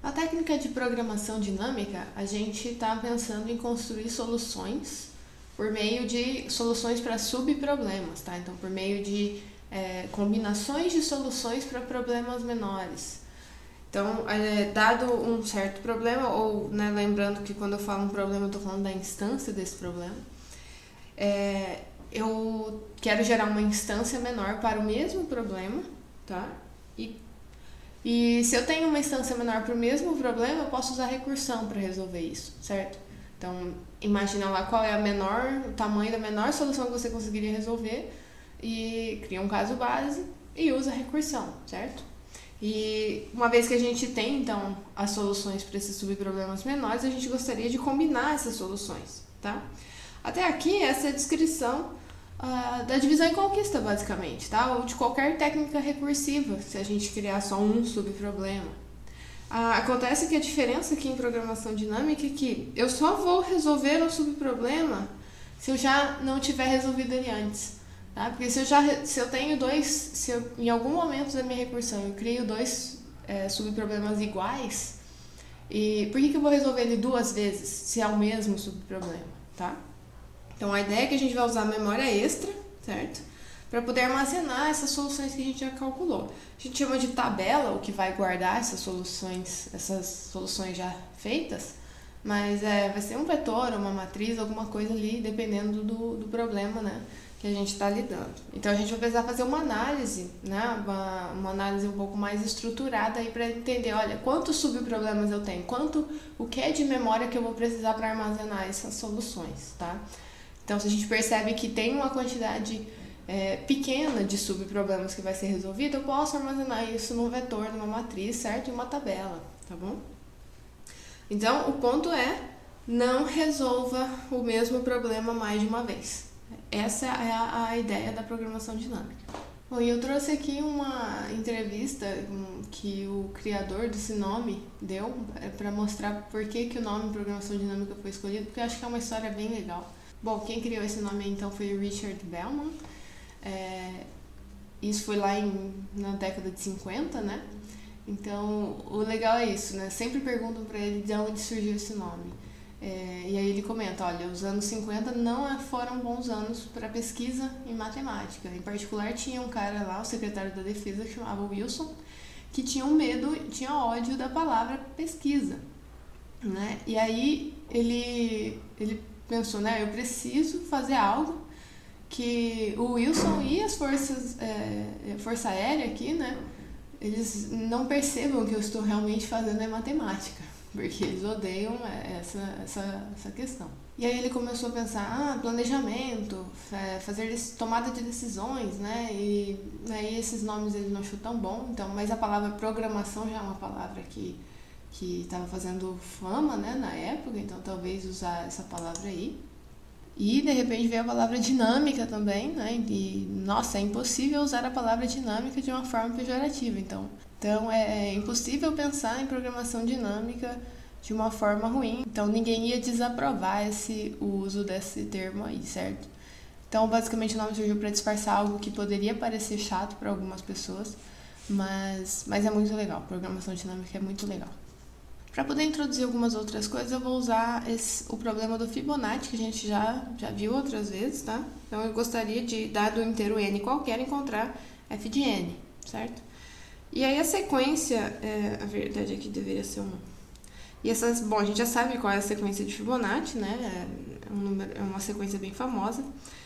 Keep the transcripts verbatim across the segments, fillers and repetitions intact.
A técnica de programação dinâmica, a gente está pensando em construir soluções por meio de soluções para subproblemas, tá? Então, por meio de é, combinações de soluções para problemas menores. Então, é, dado um certo problema, ou né, lembrando que quando eu falo um problema, eu estou falando da instância desse problema, é, eu quero gerar uma instância menor para o mesmo problema, tá? E, e se eu tenho uma instância menor para o mesmo problema, eu posso usar recursão para resolver isso, certo? Então, imagina lá qual é a menor, o tamanho da menor solução que você conseguiria resolver e cria um caso base e usa a recursão, certo? E uma vez que a gente tem, então, as soluções para esses subproblemas menores, a gente gostaria de combinar essas soluções, tá? Até aqui, essa é a descrição uh, da divisão e conquista, basicamente, tá? Ou de qualquer técnica recursiva, se a gente criar só um subproblema. Uh, acontece que a diferença aqui em programação dinâmica é que eu só vou resolver um subproblema se eu já não tiver resolvido ele antes. Tá? Porque se eu, já, se eu tenho dois, se eu, em algum momento da minha recursão eu crio dois é, subproblemas iguais, e por que, que eu vou resolver ele duas vezes se é o mesmo subproblema, tá? Então a ideia é que a gente vai usar a memória extra, certo? Para poder armazenar essas soluções que a gente já calculou. A gente chama de tabela, o que vai guardar essas soluções, essas soluções já feitas, mas é, vai ser um vetor, uma matriz, alguma coisa ali, dependendo do, do problema, né, que a gente está lidando. Então a gente vai precisar fazer uma análise, né, uma, uma análise um pouco mais estruturada aí para entender, olha, quantos subproblemas eu tenho, quanto, o que é de memória que eu vou precisar para armazenar essas soluções, tá? Então se a gente percebe que tem uma quantidade é, pequena de subproblemas que vai ser resolvida, eu posso armazenar isso num vetor, numa matriz, certo? Em uma tabela, tá bom? Então o ponto é, não resolva o mesmo problema mais de uma vez. Essa é a, a ideia da programação dinâmica. Bom, e eu trouxe aqui uma entrevista que o criador desse nome deu para mostrar por que, que o nome programação dinâmica foi escolhido, porque eu acho que é uma história bem legal. Bom, quem criou esse nome então foi o Richard Bellman. É, isso foi lá em, na década de cinquenta, né? Então, o legal é isso, né? Sempre perguntam para ele de onde surgiu esse nome. É, e aí ele comenta, olha, os anos cinquenta não foram bons anos para pesquisa em matemática. Em particular, tinha um cara lá, o secretário da defesa, que chamava Wilson, que tinha um medo, tinha ódio da palavra pesquisa, né? E aí ele, ele pensou, né, eu preciso fazer algo que o Wilson e as forças, é, força aérea aqui, né, eles não percebam que eu estou realmente fazendo é matemática, porque eles odeiam essa, essa, essa questão. E aí ele começou a pensar, ah, planejamento, fazer tomada de decisões, né, e aí esses nomes ele não achou tão bom, então, mas a palavra programação já é uma palavra que que estava fazendo fama, né, na época, então talvez usar essa palavra aí. E de repente veio a palavra dinâmica também, né? E nossa, é impossível usar a palavra dinâmica de uma forma pejorativa, então. Então é, é impossível pensar em programação dinâmica de uma forma ruim. Então ninguém ia desaprovar esse o uso desse termo aí, certo? Então basicamente o nome surgiu para disfarçar algo que poderia parecer chato para algumas pessoas, mas mas é muito legal. Programação dinâmica é muito legal. Para poder introduzir algumas outras coisas, eu vou usar esse, o problema do Fibonacci, que a gente já, já viu outras vezes, tá? Então, eu gostaria de, dado o inteiro n qualquer, encontrar f de n, certo? E aí, a sequência, é, a verdade aqui deveria ser um... E essas, bom, a gente já sabe qual é a sequência de Fibonacci, né? É, um número, é uma sequência bem famosa.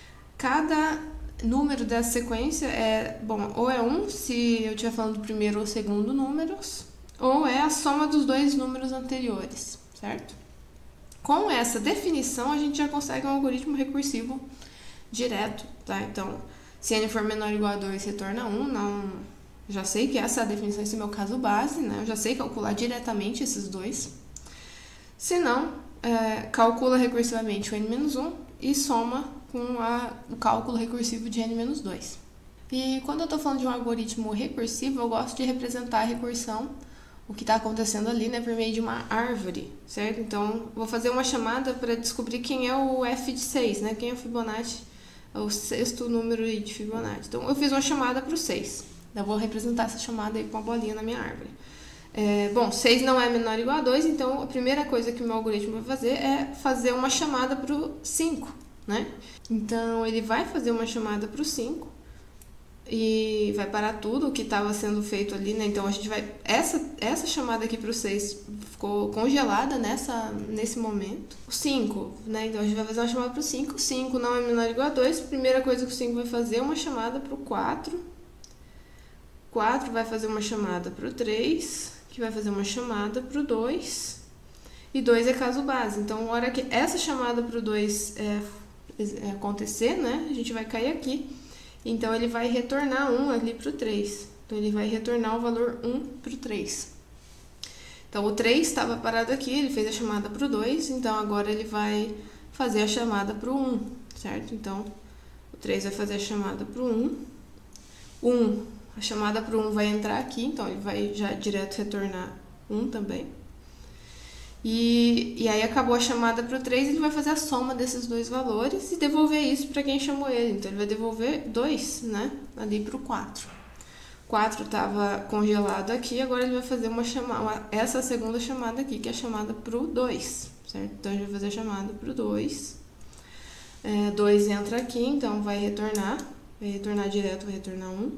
Cada número dessa sequência é, bom, ou é um, se eu estiver falando do primeiro ou segundo números, ou é a soma dos dois números anteriores, certo? Com essa definição, a gente já consegue um algoritmo recursivo direto, tá? Então, se n for menor ou igual a dois, retorna um, não... Já sei que essa é a definição, esse é o meu caso base, né? Eu já sei calcular diretamente esses dois. Se não, é, calcula recursivamente o n menos um e soma com a, o cálculo recursivo de n menos dois. E quando eu estou falando de um algoritmo recursivo, eu gosto de representar a recursão, o que está acontecendo ali, né, por meio de uma árvore, certo? Então, vou fazer uma chamada para descobrir quem é o f de seis, né? Quem é o Fibonacci, o sexto número de Fibonacci. Então, eu fiz uma chamada para o seis. Eu vou representar essa chamada aí com a bolinha na minha árvore. É, bom, seis não é menor ou igual a dois, então a primeira coisa que o meu algoritmo vai fazer é fazer uma chamada para o cinco, né? Então, ele vai fazer uma chamada para o cinco e vai parar tudo o que estava sendo feito ali, né? Então, a gente vai... Essa, essa chamada aqui para o seis ficou congelada nessa, nesse momento. O cinco, né? Então, a gente vai fazer uma chamada para o cinco. cinco não é menor ou igual a dois. Primeira coisa que o cinco vai fazer é uma chamada para o quatro. quatro vai fazer uma chamada para o três, que vai fazer uma chamada para o dois. E dois é caso base. Então, na hora que essa chamada para o dois é, é acontecer, né? A gente vai cair aqui. Então, ele vai retornar um ali para o três. Então, ele vai retornar o valor um para o três. Então, o três estava parado aqui, ele fez a chamada para o dois. Então, agora ele vai fazer a chamada para o um, certo? Então, o três vai fazer a chamada para o um. um, a chamada para o um vai entrar aqui, então ele vai já direto retornar um também. E, e aí acabou a chamada para o três, ele vai fazer a soma desses dois valores e devolver isso para quem chamou ele. Então, ele vai devolver dois, né, ali para o quatro. quatro estava congelado aqui, agora ele vai fazer uma chamada, essa segunda chamada aqui, que é a chamada para o dois, certo? Então, a gente vai fazer a chamada para o dois. É, dois entra aqui, então vai retornar, vai retornar direto, vai retornar um.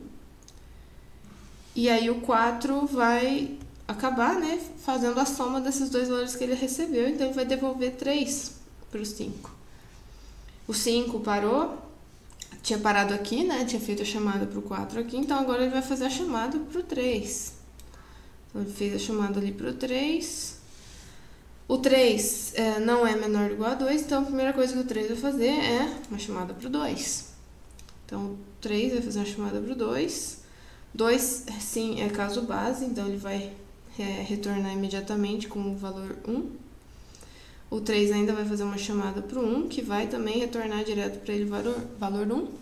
E aí, o quatro vai acabar, né, fazendo a soma desses dois valores que ele recebeu, então ele vai devolver três para o cinco. O cinco parou, tinha parado aqui, né, tinha feito a chamada para o quatro aqui, então agora ele vai fazer a chamada para o três. Então, ele fez a chamada ali para o três. O três é, não é menor ou igual a dois, então a primeira coisa que o três vai fazer é uma chamada para o dois. Então, o três vai fazer uma chamada para o dois. dois, sim, é caso base, então ele vai é, retornar imediatamente com o valor um. O três ainda vai fazer uma chamada para o um, que vai também retornar direto para ele o valor, valor um.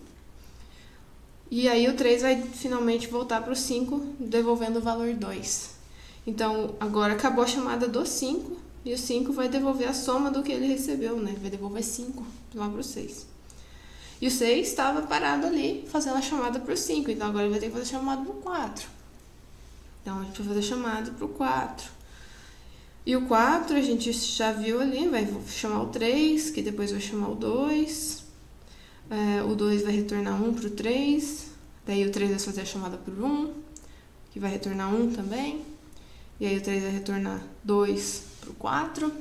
E aí o três vai finalmente voltar para o cinco, devolvendo o valor dois. Então, agora acabou a chamada do cinco, e o cinco vai devolver a soma do que ele recebeu, né? Ele vai devolver cinco lá para o seis. E o seis estava parado ali, fazendo a chamada para o cinco. Então, agora ele vai ter que fazer a chamada para o quatro. Então, a gente vai fazer a chamada para o quatro. E o quatro, a gente já viu ali, vai chamar o três, que depois vai chamar o dois. É, o dois vai retornar um para o três. Daí, o três vai fazer a chamada para o um, que vai retornar um também. E aí, o três vai retornar dois para o quatro.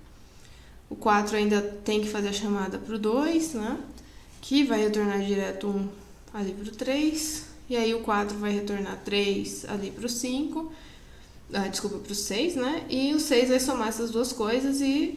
O quatro ainda tem que fazer a chamada para o dois, né? Que vai retornar direto um ali para o três, e aí o quatro vai retornar três ali para o cinco, ah, desculpa, para o seis, né? E o seis vai somar essas duas coisas e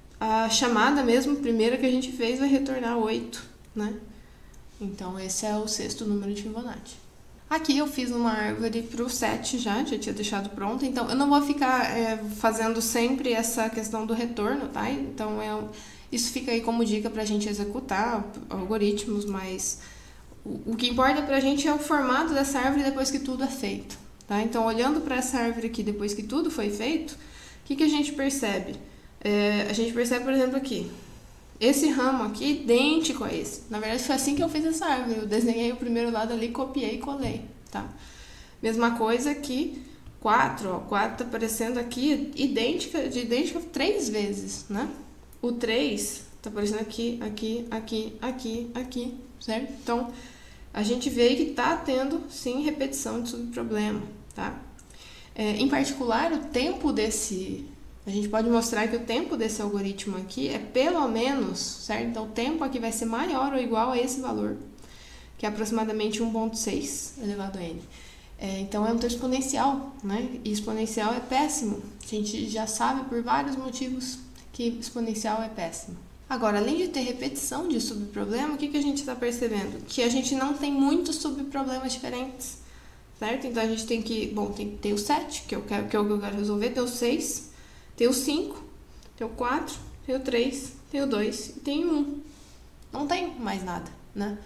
a chamada mesmo, primeira que a gente fez, vai retornar oito, né? Então, esse é o sexto número de Fibonacci. Aqui eu fiz uma árvore para o sete já, já tinha deixado pronta, então eu não vou ficar é, fazendo sempre essa questão do retorno, tá? Então, é um... Isso fica aí como dica para a gente executar algoritmos, mas o, o que importa para a gente é o formato dessa árvore depois que tudo é feito, tá? Então, olhando para essa árvore aqui depois que tudo foi feito, o que, que a gente percebe? É, a gente percebe, por exemplo, aqui, esse ramo aqui idêntico a esse. Na verdade, foi assim que eu fiz essa árvore. Eu desenhei o primeiro lado ali, copiei e colei, tá? Mesma coisa aqui, quatro, ó, quatro tá aparecendo aqui idêntica, de idêntica três vezes, né? O três tá aparecendo aqui, aqui, aqui, aqui, aqui, certo? Então, a gente vê que tá tendo, sim, repetição de subproblema, tá? É, em particular, o tempo desse... A gente pode mostrar que o tempo desse algoritmo aqui é pelo menos, certo? Então, o tempo aqui vai ser maior ou igual a esse valor, que é aproximadamente um vírgula seis elevado a n. É, então, é um tempo exponencial, né? E exponencial é péssimo. A gente já sabe por vários motivos que exponencial é péssimo. Agora, além de ter repetição de subproblema, o que, que a gente está percebendo? Que a gente não tem muitos subproblemas diferentes, certo? Então, a gente tem que, bom, tem que ter o sete, que, eu quero, que é o que eu quero resolver, ter o seis, ter o cinco, ter o quatro, ter o três, ter o dois e tem o um. Não tem mais nada, né?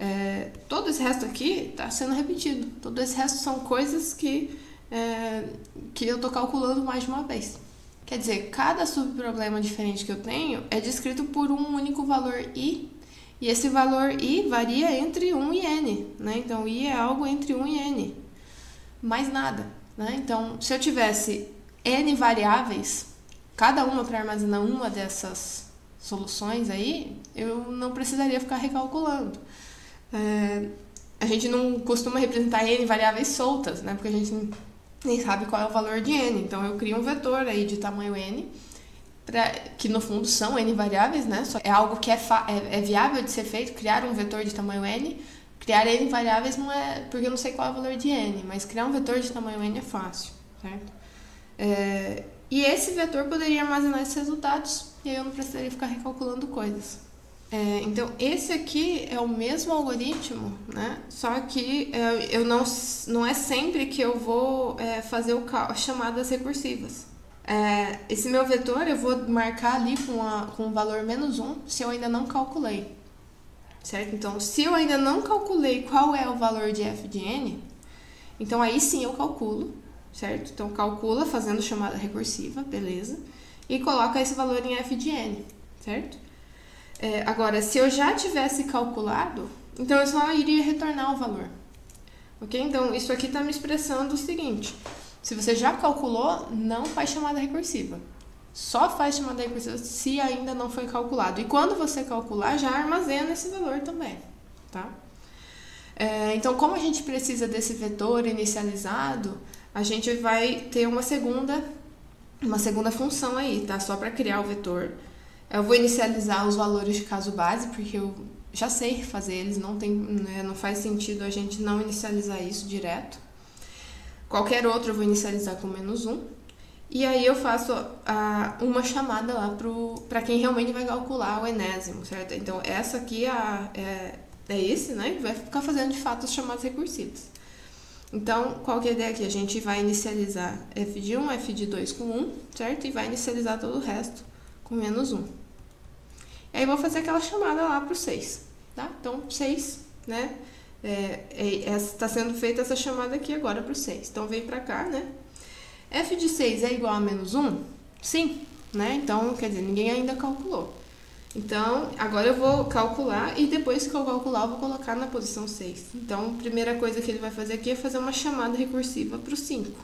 É, todo esse resto aqui está sendo repetido. Todo esse resto são coisas que, é, que eu estou calculando mais de uma vez. Quer dizer, cada subproblema diferente que eu tenho é descrito por um único valor i, e esse valor i varia entre um e n, né? Então, i é algo entre um e n, mais nada. né? Então, se eu tivesse N variáveis, cada uma para armazenar uma dessas soluções aí, eu não precisaria ficar recalculando. É, a gente não costuma representar N variáveis soltas, né? Porque a gente nem sabe qual é o valor de N. Então, eu crio um vetor aí de tamanho N, pra, que no fundo são N variáveis, né? Só é algo que é, é, é viável de ser feito, criar um vetor de tamanho N. Criar N variáveis não é porque eu não sei qual é o valor de N, mas criar um vetor de tamanho N é fácil, certo? É, e esse vetor poderia armazenar esses resultados e aí eu não precisaria ficar recalculando coisas. É, então, esse aqui é o mesmo algoritmo, né? Só que é, eu não, não é sempre que eu vou é, fazer o cal- as chamadas recursivas. É, esse meu vetor eu vou marcar ali com, a, com o valor menos um se eu ainda não calculei. Certo? Então, se eu ainda não calculei qual é o valor de f de n, então aí sim eu calculo, certo? Então, calcula fazendo chamada recursiva, beleza? E coloca esse valor em f de n, certo? É, agora, se eu já tivesse calculado, então eu só iria retornar o valor. Ok? Então, isso aqui está me expressando o seguinte. Se você já calculou, não faz chamada recursiva. Só faz chamada recursiva se ainda não foi calculado. E quando você calcular, já armazena esse valor também, tá? É, então, como a gente precisa desse vetor inicializado, a gente vai ter uma segunda, uma segunda função aí, tá? Só para criar o vetor. Eu vou inicializar os valores de caso base, porque eu já sei fazer eles, não, tem, né, não faz sentido a gente não inicializar isso direto. Qualquer outro eu vou inicializar com menos um. E aí eu faço a, uma chamada lá para quem realmente vai calcular o enésimo, certo? Então, essa aqui é, a, é, é esse, né? Vai ficar fazendo, de fato, as chamadas recursivas. Então, qual que é a ideia aqui? A gente vai inicializar f de um, f de dois com um, certo? E vai inicializar todo o resto com menos um. E aí, eu vou fazer aquela chamada lá para o seis, tá? Então, seis, né? É, é, está sendo feita essa chamada aqui agora para o seis. Então, vem para cá, né? F de seis é igual a menos um? Sim, né? Então, quer dizer, ninguém ainda calculou. Então, agora eu vou calcular e depois que eu calcular, eu vou colocar na posição seis. Então, a primeira coisa que ele vai fazer aqui é fazer uma chamada recursiva para o cinco.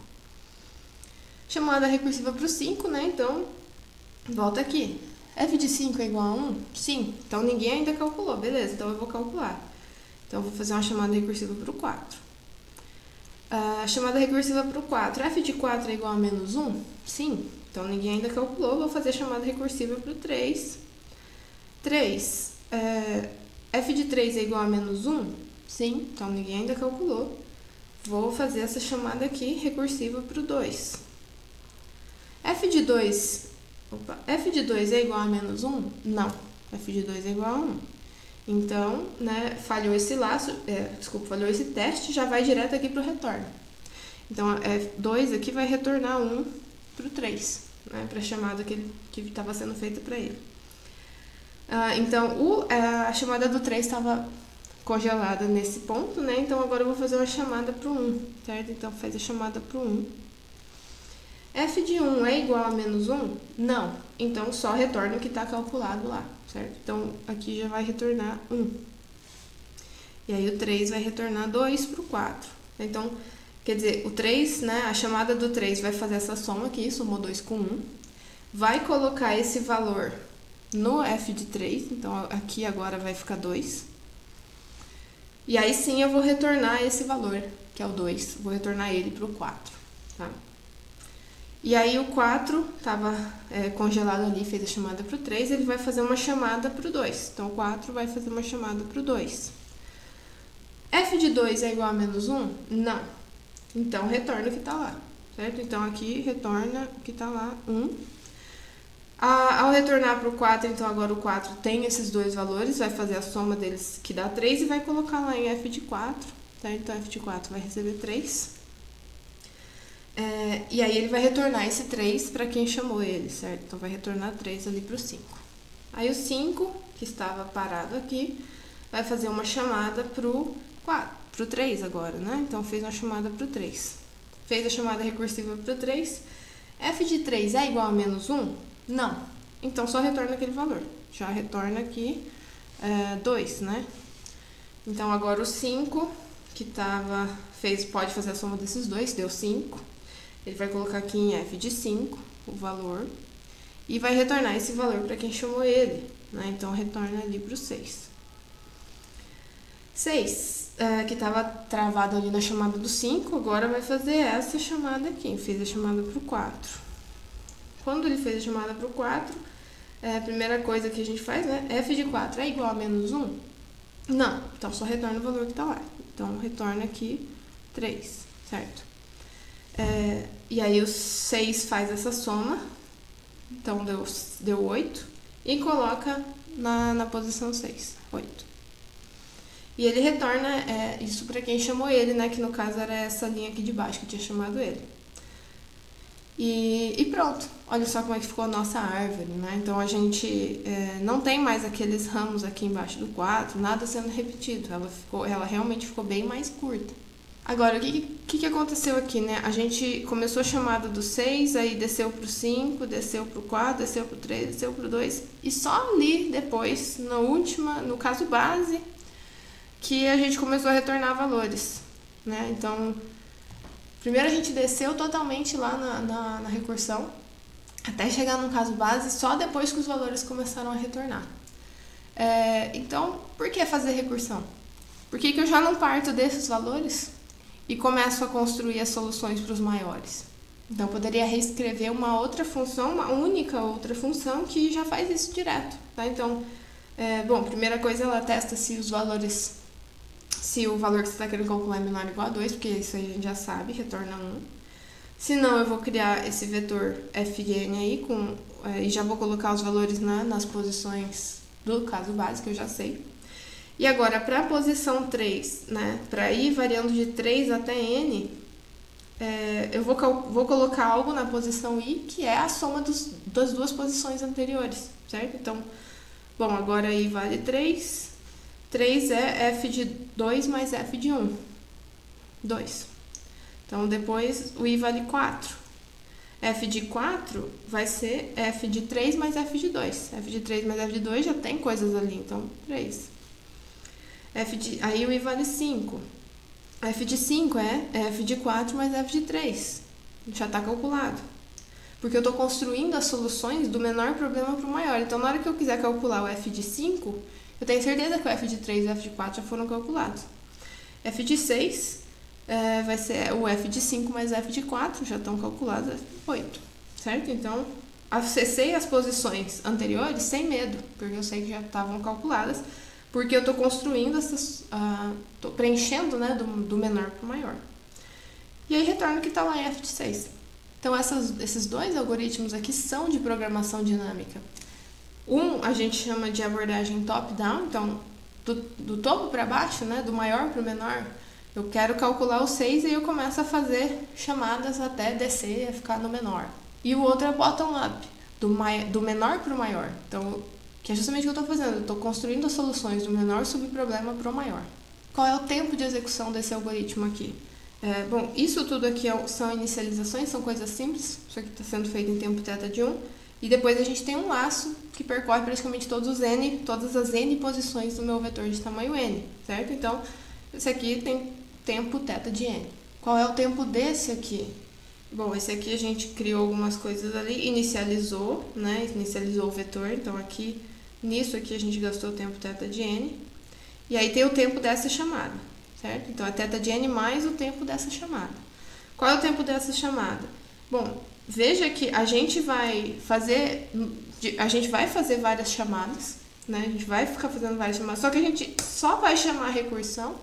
Chamada recursiva para o cinco, né? Então, volta aqui. F de cinco é igual a um? Sim. Então, ninguém ainda calculou. Beleza, então eu vou calcular. Então, eu vou fazer uma chamada recursiva para o quatro. A chamada recursiva para o quatro. F de quatro é igual a menos um? Sim. Então, ninguém ainda calculou. Vou fazer a chamada recursiva para o três. três. É, F de três é igual a menos um? Sim. Então, ninguém ainda calculou. Vou fazer essa chamada aqui, recursiva para o dois. F de dois... Opa, F de dois é igual a menos um? Não. F de dois é igual a um. Então, né, falhou esse laço, é, desculpa, falhou esse teste, já vai direto aqui para o retorno. Então, F dois aqui vai retornar um para o três, né, para a chamada que estava sendo feita para ele. Ah, então, o, a chamada do três estava congelada nesse ponto, né, então agora eu vou fazer uma chamada para o um, certo? Então, faz a chamada para o um. F de um é igual a menos um? Não. Então, só retorna o que está calculado lá, certo? Então, aqui já vai retornar um. E aí, o três vai retornar dois para o quatro. Então, quer dizer, o três, né, a chamada do três vai fazer essa soma aqui, somou dois com um. Vai colocar esse valor no F de três, então, aqui agora vai ficar dois. E aí, sim, eu vou retornar esse valor, que é o dois. Vou retornar ele para o quatro, tá? E aí, o quatro estava é, congelado ali, fez a chamada para o três, ele vai fazer uma chamada para o dois. Então, o quatro vai fazer uma chamada para o dois. F de dois é igual a menos um? Não. Então, retorna o que está lá, certo? Então, aqui, retorna o que está lá, um. A, ao retornar para o quatro, então, agora o quatro tem esses dois valores, vai fazer a soma deles, que dá três, e vai colocar lá em F de quatro, tá? Então, F de quatro vai receber três. É, e aí, ele vai retornar esse três para quem chamou ele, certo? Então, vai retornar três ali para o cinco. Aí, o cinco, que estava parado aqui, vai fazer uma chamada para o três agora, né? Então, fez uma chamada para o três. Fez a chamada recursiva para o três. F de três é igual a menos um? Não. Então, só retorna aquele valor. Já retorna aqui é, dois, né? Então, agora o cinco, que tava, fez, pode fazer a soma desses dois, deu cinco. Ele vai colocar aqui em f de cinco o valor e vai retornar esse valor para quem chamou ele, né? Então, retorna ali para o seis. seis, é, que estava travado ali na chamada do cinco, agora vai fazer essa chamada aqui. Fez a chamada para o quatro. Quando ele fez a chamada para o quatro, é, a primeira coisa que a gente faz, né? F de quatro é igual a menos um? Não, então só retorna o valor que está lá. Então, retorna aqui três, certo? É, e aí o seis faz essa soma, então deu, deu oito, e coloca na, na posição seis, oito. E ele retorna é, isso para quem chamou ele, né? Que no caso era essa linha aqui de baixo que tinha chamado ele. E, e pronto, olha só como é que ficou a nossa árvore, né? Então a gente é, não tem mais aqueles ramos aqui embaixo do quatro, nada sendo repetido, ela, ficou, ela realmente ficou bem mais curta. Agora, o que, que, que aconteceu aqui, né? A gente começou a chamada do seis, aí desceu pro cinco, desceu pro quatro, desceu pro três, desceu pro dois, e só ali depois, na última, no caso base, que a gente começou a retornar valores, né? Então, primeiro a gente desceu totalmente lá na, na, na recursão, até chegar no caso base, só depois que os valores começaram a retornar. É, então, por que fazer recursão? Por que que eu já não parto desses valores e começo a construir as soluções para os maiores? Então, eu poderia reescrever uma outra função, uma única outra função que já faz isso direto, tá? Então, é, bom, primeira coisa, ela testa se os valores, se o valor que você está querendo calcular é menor ou igual a dois, porque isso aí a gente já sabe, retorna um. Se não, eu vou criar esse vetor fn aí com, é, e já vou colocar os valores na, nas posições do caso base, que eu já sei. E agora, para a posição três, né, para ir variando de três até n, é, eu vou, vou colocar algo na posição i, que é a soma dos, das duas posições anteriores, certo? Então, bom, agora i vale três, três é f de dois mais f de um, dois. Então, depois o i vale quatro. F de quatro vai ser f de três mais f de dois. F de três mais f de dois já tem coisas ali, então três. F de, aí o i vale cinco. F de cinco é f de quatro mais f de três. Já está calculado. Porque eu estou construindo as soluções do menor problema para o maior. Então, na hora que eu quiser calcular o f de cinco, eu tenho certeza que o f de três e o f de quatro já foram calculados. F de seis é, vai ser o f de cinco mais f de quatro, já estão calculados, f de oito. Certo? Então, acessei as posições anteriores sem medo, porque eu sei que já estavam calculadas. Porque eu estou construindo essas, estou uh, preenchendo, né, do, do menor para o maior. E aí retorna o que está lá em f de seis. Então essas, esses dois algoritmos aqui são de programação dinâmica. Um a gente chama de abordagem top-down, então do, do topo para baixo, né, do maior para o menor, eu quero calcular o seis e eu começo a fazer chamadas até descer e ficar no menor. E o outro é bottom-up, do, do menor para o maior. Então, que é justamente o que eu estou fazendo, eu estou construindo as soluções do menor subproblema para o maior. Qual é o tempo de execução desse algoritmo aqui? É, bom, isso tudo aqui são inicializações, são coisas simples, isso aqui está sendo feito em tempo θ de um, e depois a gente tem um laço que percorre praticamente todos os n, todas as n posições do meu vetor de tamanho n, certo? Então, esse aqui tem tempo θ de n. Qual é o tempo desse aqui? Bom, esse aqui a gente criou algumas coisas ali, inicializou, né? Inicializou o vetor, então aqui... Nisso aqui a gente gastou o tempo θ de n. E aí tem o tempo dessa chamada, certo? Então, é θ de n mais o tempo dessa chamada. Qual é o tempo dessa chamada? Bom, veja que a gente vai fazer, a gente vai fazer várias chamadas, né? A gente vai ficar fazendo várias chamadas, só que a gente só vai chamar a recursão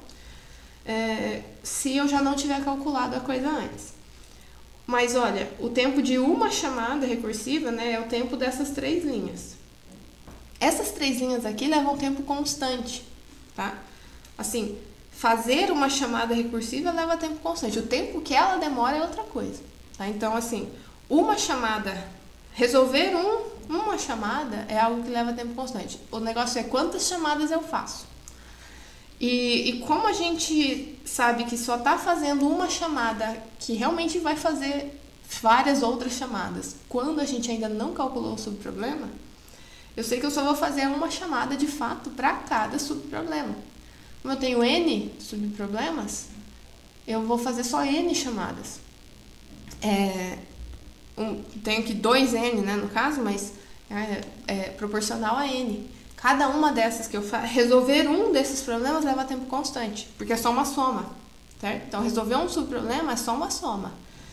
é, se eu já não tiver calculado a coisa antes. Mas, olha, o tempo de uma chamada recursiva, né, é o tempo dessas três linhas. Essas três linhas aqui levam tempo constante, tá? Assim, fazer uma chamada recursiva leva tempo constante. O tempo que ela demora é outra coisa, tá? Então, assim, uma chamada, resolver um, uma chamada é algo que leva tempo constante. O negócio é quantas chamadas eu faço. E, e como a gente sabe que só está fazendo uma chamada que realmente vai fazer várias outras chamadas, quando a gente ainda não calculou o subproblema, eu sei que eu só vou fazer uma chamada de fato para cada subproblema. Como eu tenho n subproblemas, eu vou fazer só n chamadas. é, um, tenho aqui dois N, né, no caso, mas é, é proporcional a N. Cada uma dessas que eu faço, resolver um desses problemas leva tempo constante, porque é só uma soma, certo? Então, resolver um subproblema é só uma soma.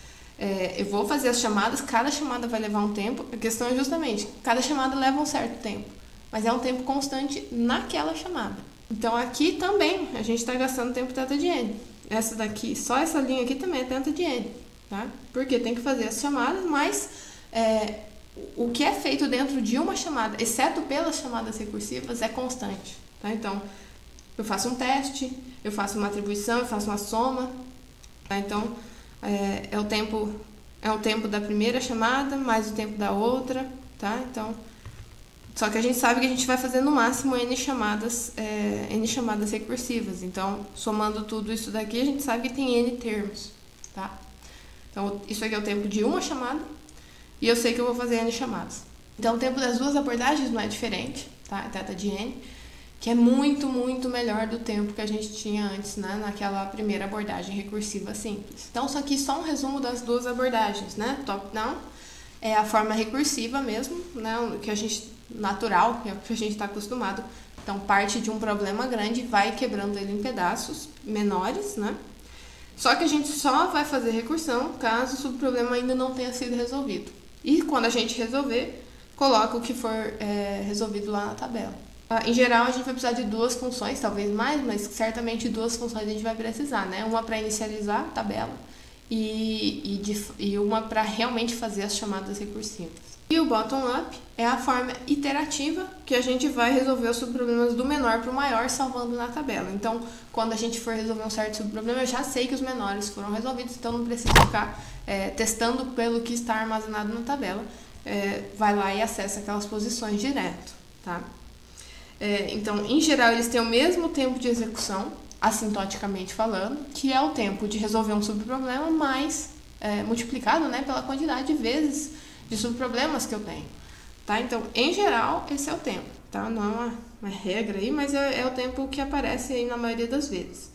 É, eu vou fazer as chamadas, cada chamada vai levar um tempo, a questão é justamente, cada chamada leva um certo tempo, mas é um tempo constante naquela chamada. Então, aqui também, a gente está gastando tempo teta de N. Essa daqui, só essa linha aqui também é teta de N, tá? Porque tem que fazer as chamadas, mas é, o que é feito dentro de uma chamada, exceto pelas chamadas recursivas, é constante, tá? Então, eu faço um teste, eu faço uma atribuição, eu faço uma soma, tá? Então, é, é, o tempo, é o tempo da primeira chamada mais o tempo da outra, tá? Então, só que a gente sabe que a gente vai fazer no máximo N chamadas, é, N chamadas recursivas. Então, somando tudo isso daqui, a gente sabe que tem N termos, tá? Então, isso aqui é o tempo de uma chamada e eu sei que eu vou fazer N chamadas. Então, o tempo das duas abordagens não é diferente, tá? É teta de N, que é muito, muito melhor do tempo que a gente tinha antes, né? Naquela primeira abordagem recursiva simples. Então, isso aqui é só um resumo das duas abordagens, né? Top-down é a forma recursiva mesmo, né? Que a gente, natural, que é o que a gente está acostumado. Então, parte de um problema grande, vai quebrando ele em pedaços menores, né? Só que a gente só vai fazer recursão caso o subproblema ainda não tenha sido resolvido. E quando a gente resolver, coloca o que for é, resolvido lá na tabela. Em geral, a gente vai precisar de duas funções, talvez mais, mas certamente duas funções a gente vai precisar, né? Uma para inicializar a tabela e, e, de, e uma para realmente fazer as chamadas recursivas. E o bottom-up é a forma iterativa que a gente vai resolver os subproblemas do menor para o maior, salvando na tabela. Então, quando a gente for resolver um certo subproblema, eu já sei que os menores foram resolvidos, então não preciso ficar é, testando pelo que está armazenado na tabela. É, vai lá e acessa aquelas posições direto, tá? É, então, em geral, eles têm o mesmo tempo de execução, assintoticamente falando, que é o tempo de resolver um subproblema mais é, multiplicado, né, pela quantidade de vezes de subproblemas que eu tenho, tá? Então, em geral, esse é o tempo, tá? Não é uma, uma regra aí, mas é, é o tempo que aparece aí na maioria das vezes.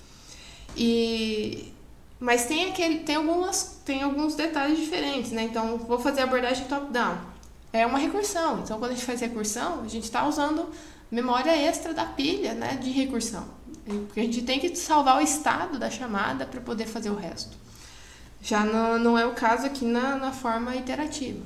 E... Mas tem, aquele, tem, algumas, tem alguns detalhes diferentes, né? Então, vou fazer a abordagem top-down. É uma recursão, então quando a gente faz recursão, a gente está usando memória extra da pilha, né, de recursão. Porque a gente tem que salvar o estado da chamada para poder fazer o resto. Já não, não é o caso aqui na, na forma iterativa.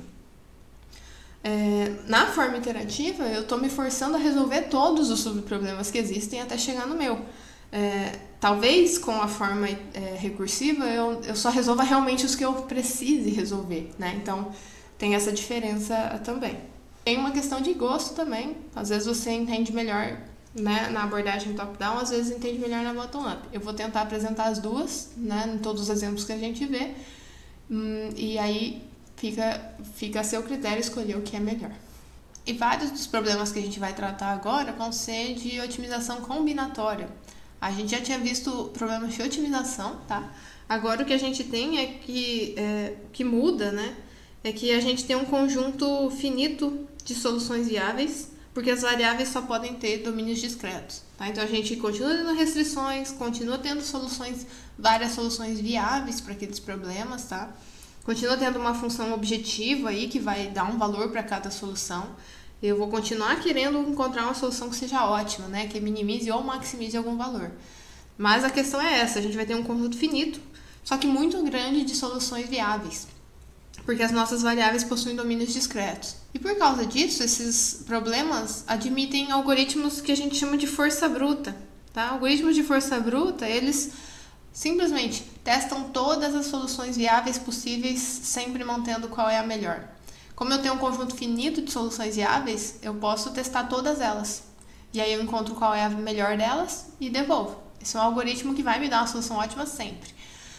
É, na forma iterativa, eu estou me forçando a resolver todos os subproblemas que existem até chegar no meu. É, talvez com a forma é, recursiva eu, eu só resolva realmente os que eu precise resolver, né? Então, tem essa diferença também. Tem uma questão de gosto também. Às vezes você entende melhor, né, na abordagem top-down, às vezes entende melhor na bottom-up. Eu vou tentar apresentar as duas, né, em todos os exemplos que a gente vê, hum, e aí fica, fica a seu critério escolher o que é melhor. E vários dos problemas que a gente vai tratar agora vão ser de otimização combinatória. A gente já tinha visto problemas de otimização, tá? Agora o que a gente tem é que, é, que muda, né? É que a gente tem um conjunto finito de soluções viáveis, porque as variáveis só podem ter domínios discretos, tá? Então a gente continua tendo restrições, continua tendo soluções, várias soluções viáveis para aqueles problemas, tá? Continua tendo uma função objetiva aí que vai dar um valor para cada solução. Eu vou continuar querendo encontrar uma solução que seja ótima, né? Que minimize ou maximize algum valor. Mas a questão é essa, a gente vai ter um conjunto finito, só que muito grande de soluções viáveis, porque as nossas variáveis possuem domínios discretos. E por causa disso, esses problemas admitem algoritmos que a gente chama de força bruta, tá? Algoritmos de força bruta, eles simplesmente testam todas as soluções viáveis possíveis, sempre mantendo qual é a melhor. Como eu tenho um conjunto finito de soluções viáveis, eu posso testar todas elas. E aí eu encontro qual é a melhor delas e devolvo. Esse é um algoritmo que vai me dar uma solução ótima sempre.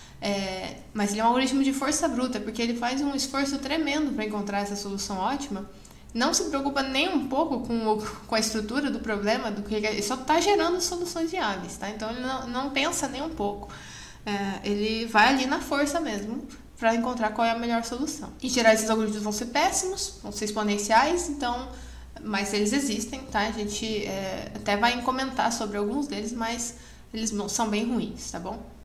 É, mas ele é um algoritmo de força bruta, porque ele faz um esforço tremendo para encontrar essa solução ótima. Não se preocupa nem um pouco com, o, com a estrutura do problema, do que ele só está gerando soluções viáveis, tá? Então ele não, não pensa nem um pouco. É, ele vai ali na força mesmo para encontrar qual é a melhor solução. Em geral, esses algoritmos vão ser péssimos, vão ser exponenciais, então, mas eles existem, tá? A gente é, até vai comentar sobre alguns deles, mas eles são bem ruins, tá bom?